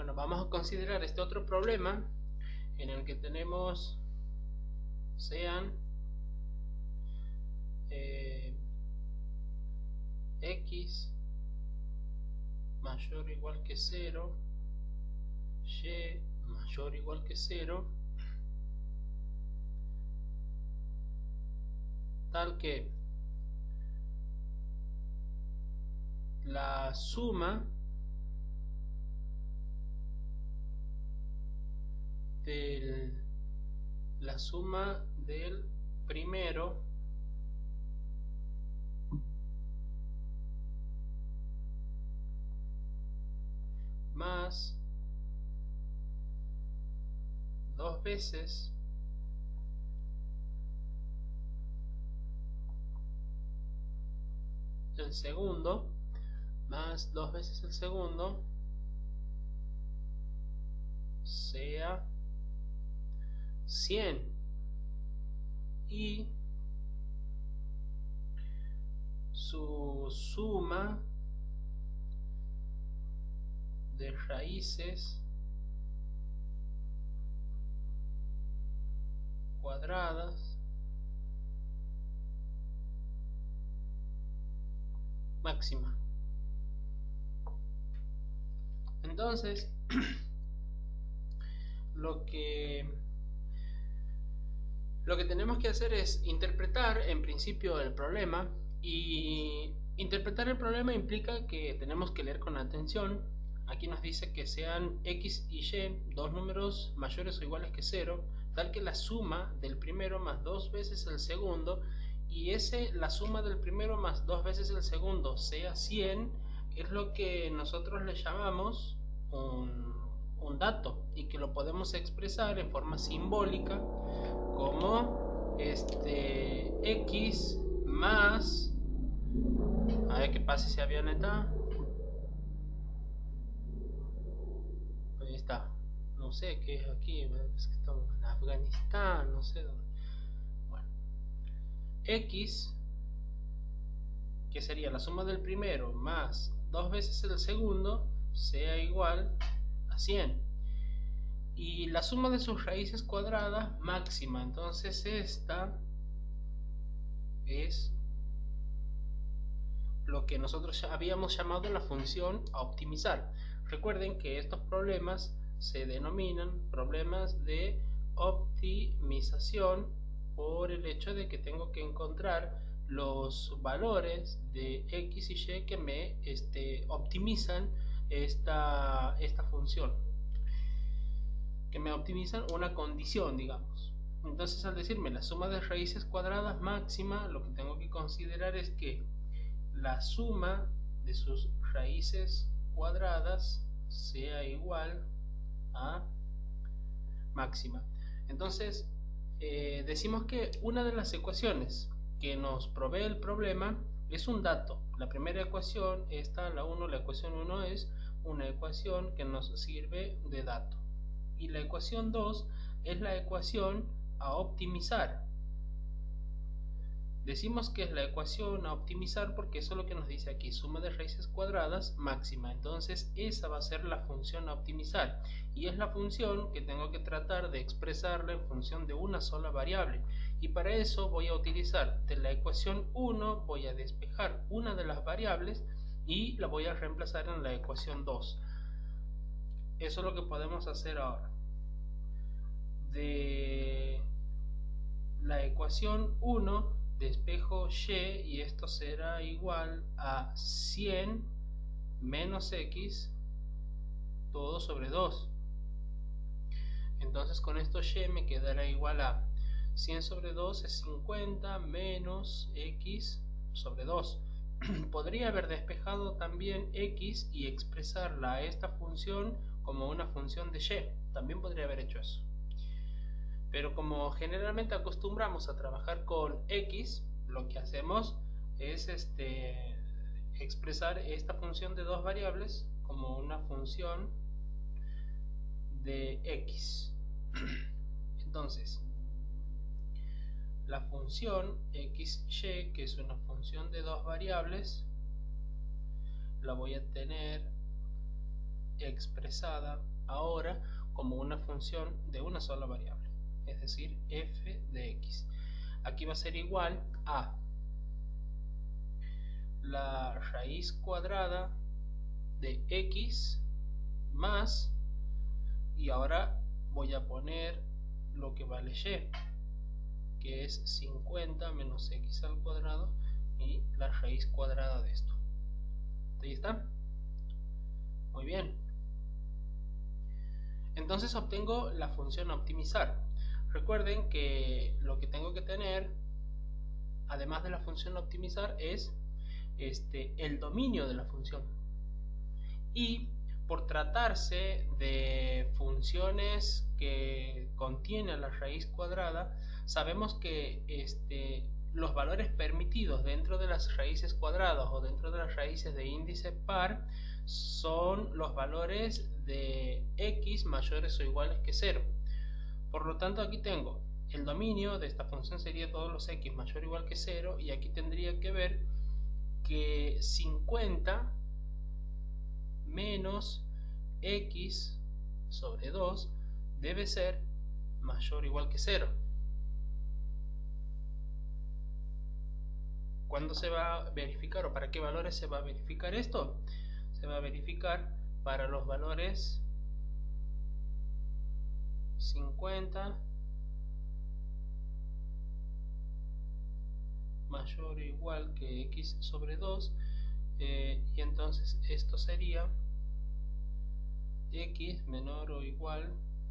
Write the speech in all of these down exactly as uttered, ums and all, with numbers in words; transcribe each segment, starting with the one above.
Bueno, vamos a considerar este otro problema en el que tenemos sean eh, x mayor o igual que cero, y mayor o igual que cero, tal que la suma del la suma del primero más dos veces el segundo más dos veces el segundo sea cien, y su suma de raíces cuadradas máxima. Entonces lo que lo que tenemos que hacer es interpretar en principio el problema, y interpretar el problema implica que tenemos que leer con atención. Aquí nos dice que sean x y y dos números mayores o iguales que cero, tal que la suma del primero más dos veces el segundo, y ese la suma del primero más dos veces el segundo sea cien, es lo que nosotros le llamamos un, un dato, y que lo podemos expresar en forma simbólica como este x más, a ver qué pasa esa avioneta. Ahí está, no sé qué es aquí, es que estamos en Afganistán, no sé dónde. Bueno, x, que sería la suma del primero más dos veces el segundo, sea igual a cien, y la suma de sus raíces cuadradas máxima. Entonces esta es lo que nosotros habíamos llamado la función a optimizar. Recuerden que estos problemas se denominan problemas de optimización por el hecho de que tengo que encontrar los valores de x y y que me este, optimizan esta, esta función, que me optimizan una condición, digamos. Entonces, al decirme la suma de raíces cuadradas máxima, lo que tengo que considerar es que la suma de sus raíces cuadradas sea igual a máxima. Entonces eh, decimos que una de las ecuaciones que nos provee el problema es un dato. La primera ecuación, esta, la uno, la ecuación uno es una ecuación que nos sirve de dato, y la ecuación dos es la ecuación a optimizar. Decimos que es la ecuación a optimizar porque eso es lo que nos dice aquí, suma de raíces cuadradas máxima. Entonces esa va a ser la función a optimizar, y es la función que tengo que tratar de expresarla en función de una sola variable, y para eso voy a utilizar de la ecuación uno, voy a despejar una de las variables y la voy a reemplazar en la ecuación dos. Eso es lo que podemos hacer ahora. De la ecuación uno despejo y, y esto será igual a cien menos x todo sobre dos. Entonces con esto y me quedará igual a cien sobre dos es cincuenta menos x sobre dos. Podría haber despejado también x y expresarla a esta función como una función de y. También podría haber hecho eso. Pero como generalmente acostumbramos a trabajar con x, lo que hacemos es este, expresar esta función de dos variables como una función de x. Entonces, la función xy, que es una función de dos variables, la voy a tener expresada ahora como una función de una sola variable, es decir, f de x. Aquí va a ser igual a la raíz cuadrada de x más, y ahora voy a poner lo que vale y, que es cincuenta menos x al cuadrado y la raíz cuadrada de esto. Ahí está. Muy bien. Entonces obtengo la función optimizar. Recuerden que lo que tengo que tener, además de la función optimizar, es este, el dominio de la función. Y por tratarse de funciones que contienen la raíz cuadrada, sabemos que este, los valores permitidos dentro de las raíces cuadradas o dentro de las raíces de índice par son los valores de x mayores o iguales que cero. Por lo tanto, aquí tengo el dominio de esta función sería todos los x mayor o igual que cero, y aquí tendría que ver que cincuenta menos x sobre dos debe ser mayor o igual que cero. ¿Cuándo se va a verificar o para qué valores se va a verificar esto? Se va a verificar para los valores cincuenta mayor o igual que x sobre dos, eh, y entonces esto sería x menor o igual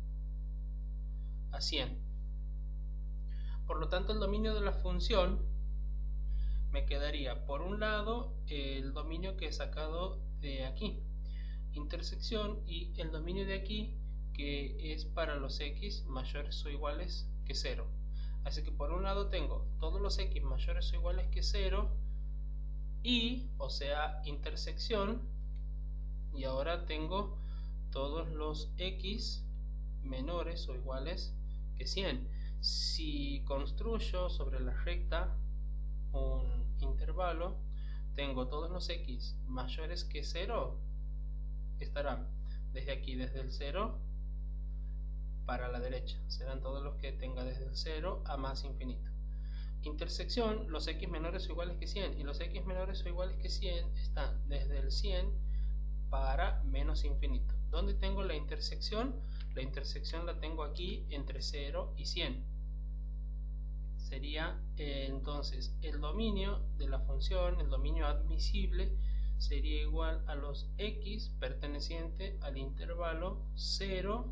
a cien. Por lo tanto, el dominio de la función me quedaría por un lado el dominio que he sacado de aquí, intersección, y el dominio de aquí que es para los x mayores o iguales que cero. Así que por un lado tengo todos los x mayores o iguales que cero y, o sea, intersección, y ahora tengo todos los x menores o iguales que cien. Si construyo sobre la recta un intervalo, tengo todos los x mayores que cero, estarán desde aquí, desde el cero para la derecha, serán todos los que tenga desde el cero a más infinito. Intersección, los x menores o iguales que cien, y los x menores o iguales que cien están desde el cien para menos infinito. ¿Dónde tengo la intersección? La intersección la tengo aquí entre cero y cien. Sería eh, entonces el dominio de la función, el dominio admisible, sería igual a los x perteneciente al intervalo cero,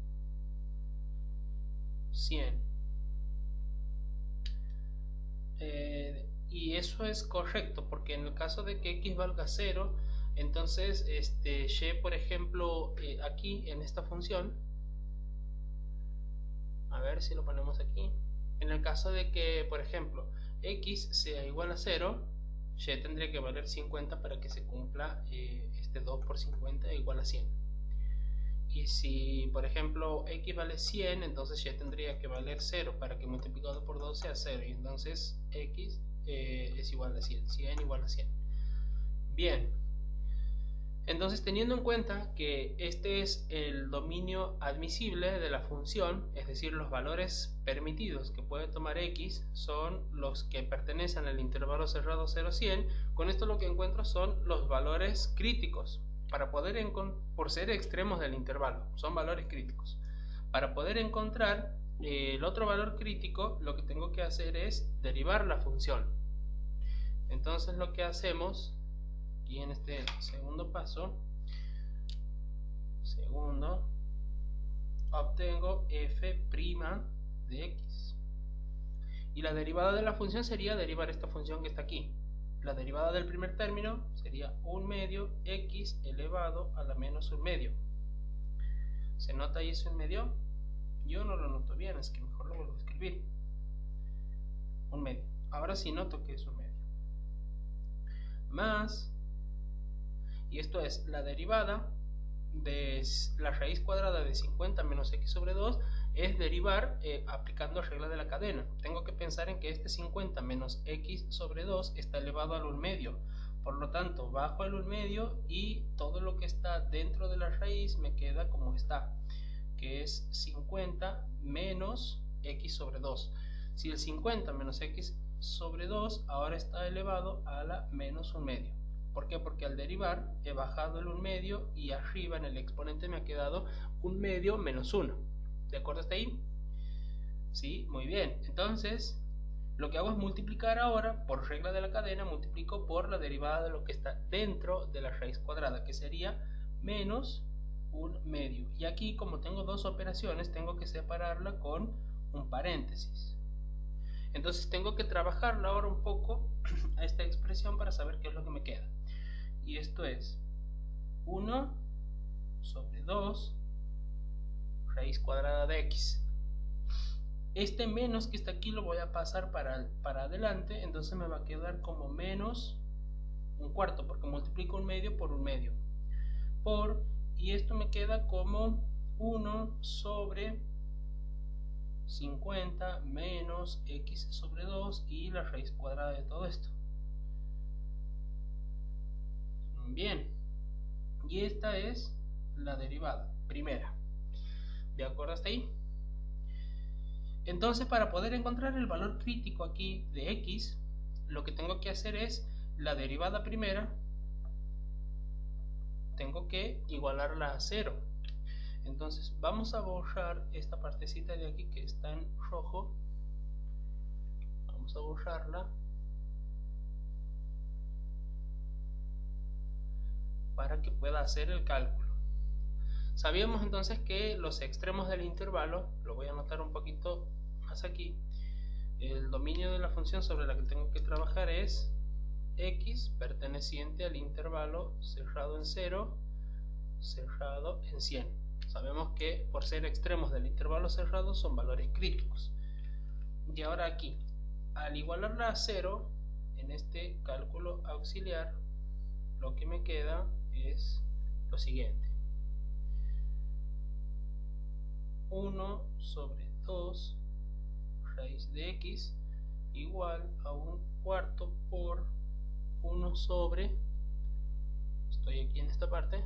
cien. Eh, y eso es correcto, porque en el caso de que x valga cero, entonces este y, por ejemplo, eh, aquí en esta función, a ver si lo ponemos aquí, en el caso de que, por ejemplo, x sea igual a cero, y tendría que valer cincuenta para que se cumpla eh, este dos por cincuenta igual a cien. Y si, por ejemplo, x vale cien, entonces y tendría que valer cero para que multiplicado por dos sea cero, y entonces x eh, es igual a cien, cien igual a cien. Bien, entonces teniendo en cuenta que este es el dominio admisible de la función, es decir, los valores permitidos que puede tomar x son los que pertenecen al intervalo cerrado cero, cien, con esto lo que encuentro son los valores críticos. Para poder encontrar, por ser extremos del intervalo, son valores críticos. Para poder encontrar eh, el otro valor crítico, lo que tengo que hacer es derivar la función. Entonces lo que hacemos, y en este segundo paso, segundo, obtengo f' de x. Y la derivada de la función sería derivar esta función que está aquí. La derivada del primer término sería un medio x elevado a la menos un medio. ¿Se nota ahí ese un medio? Yo no lo noto bien, es que mejor lo vuelvo a escribir. Un medio. Ahora sí noto que es un medio. Más, y esto es la derivada de la raíz cuadrada de cincuenta menos x sobre dos, es derivar eh, aplicando la regla de la cadena. Tengo que pensar en que este cincuenta menos x sobre dos está elevado al un medio. Por lo tanto, bajo el un medio y todo lo que está dentro de la raíz me queda como está, que es cincuenta menos x sobre dos. Si el cincuenta menos x sobre dos ahora está elevado a la menos un medio. ¿Por qué? Porque al derivar he bajado el un medio y arriba en el exponente me ha quedado un medio menos uno. ¿De acuerdo hasta ahí? Sí, muy bien. Entonces, lo que hago es multiplicar ahora, por regla de la cadena, multiplico por la derivada de lo que está dentro de la raíz cuadrada, que sería menos un medio. Y aquí, como tengo dos operaciones, tengo que separarla con un paréntesis. Entonces tengo que trabajarla ahora un poco a esta expresión para saber qué es lo que me queda. Y esto es uno sobre dos raíz cuadrada de x. Este menos que está aquí lo voy a pasar para, para adelante, entonces me va a quedar como menos un cuarto, porque multiplico un medio por un medio. Por, y esto me queda como uno sobre cincuenta menos x sobre dos y la raíz cuadrada de todo esto. Bien, y esta es la derivada primera. ¿De acuerdo hasta ahí? Entonces, para poder encontrar el valor crítico aquí de x, lo que tengo que hacer es la derivada primera, tengo que igualarla a cero. Entonces vamos a borrar esta partecita de aquí que está en rojo. Vamos a borrarla para que pueda hacer el cálculo. Sabíamos entonces que los extremos del intervalo, lo voy a anotar un poquito más aquí, el dominio de la función sobre la que tengo que trabajar es x perteneciente al intervalo cerrado en cero, cerrado en cien. Sabemos que por ser extremos del intervalo cerrado son valores críticos. Y ahora aquí, al igualarla a cero, en este cálculo auxiliar, lo que me queda es lo siguiente. uno sobre dos raíz de x igual a un cuarto por uno sobre, estoy aquí en esta parte,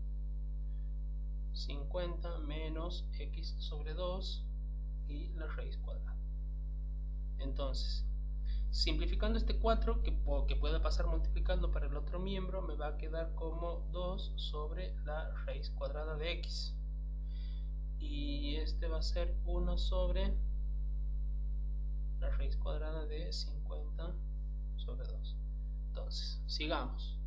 cincuenta menos x sobre dos y la raíz cuadrada. Entonces, simplificando este cuatro, que, que puede pasar multiplicando para el otro miembro, me va a quedar como dos sobre la raíz cuadrada de x. Y este va a ser uno sobre la raíz cuadrada de cincuenta sobre dos. Entonces, sigamos.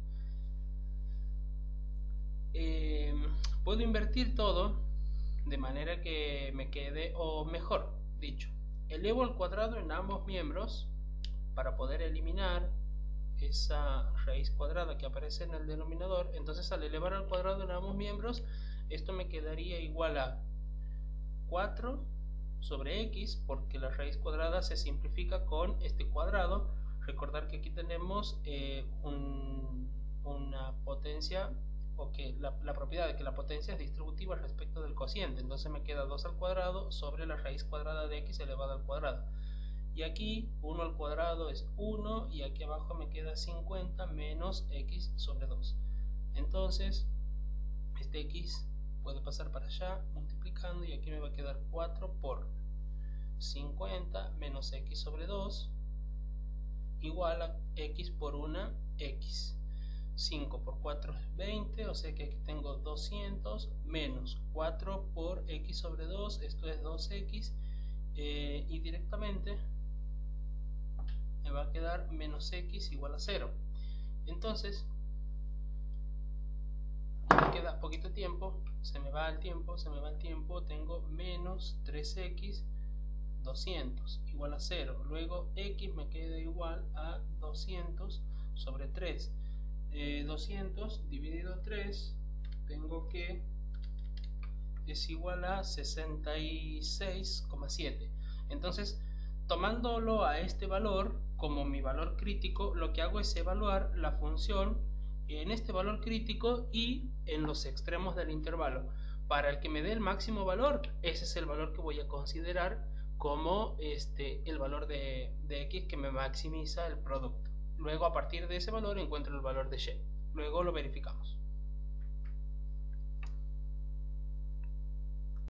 Eh, puedo invertir todo de manera que me quede, o mejor dicho, elevo al cuadrado en ambos miembros para poder eliminar esa raíz cuadrada que aparece en el denominador. Entonces, al elevar al cuadrado en ambos miembros, esto me quedaría igual a cuatro sobre x, porque la raíz cuadrada se simplifica con este cuadrado. Recordar que aquí tenemos eh, un, una potencia, o que la, la propiedad de que la potencia es distributiva respecto del cociente. Entonces me queda dos al cuadrado sobre la raíz cuadrada de x elevada al cuadrado. Y aquí uno al cuadrado es uno, y aquí abajo me queda cincuenta menos x sobre dos. Entonces este x puede pasar para allá multiplicando, y aquí me va a quedar cuatro por cincuenta menos x sobre dos igual a x por una x. cinco por cuatro es veinte, o sea que aquí tengo doscientos menos cuatro por x sobre dos, esto es dos x, eh, y directamente me va a quedar menos x igual a cero. Entonces me queda poquito tiempo, se me va el tiempo, se me va el tiempo, tengo menos tres x, doscientos igual a cero. Luego x me queda igual a doscientos sobre tres. Eh, doscientos dividido tres, tengo que es igual a sesenta y seis coma siete. Entonces, tomándolo a este valor como mi valor crítico, lo que hago es evaluar la función en este valor crítico y en los extremos del intervalo. Para el que me dé el máximo valor, ese es el valor que voy a considerar como este, el valor de, de x que me maximiza el producto. Luego a partir de ese valor encuentro el valor de y. Luego lo verificamos.